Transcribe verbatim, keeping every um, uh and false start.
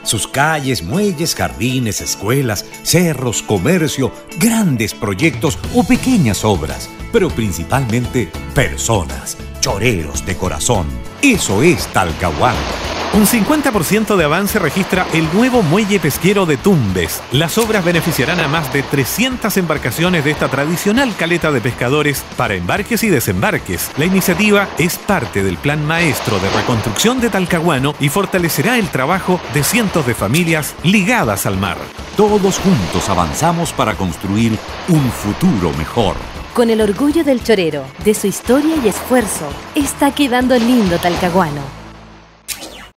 Sus calles, muelles, jardines, escuelas, cerros, comercio, grandes proyectos o pequeñas obras, pero principalmente personas, choreros de corazón. Eso es Talcahuano. Un cincuenta por ciento de avance registra el nuevo muelle pesquero de Tumbes. Las obras beneficiarán a más de trescientas embarcaciones de esta tradicional caleta de pescadores para embarques y desembarques. La iniciativa es parte del Plan Maestro de Reconstrucción de Talcahuano y fortalecerá el trabajo de cientos de familias ligadas al mar. Todos juntos avanzamos para construir un futuro mejor. Con el orgullo del chorero, de su historia y esfuerzo, está quedando lindo Talcahuano.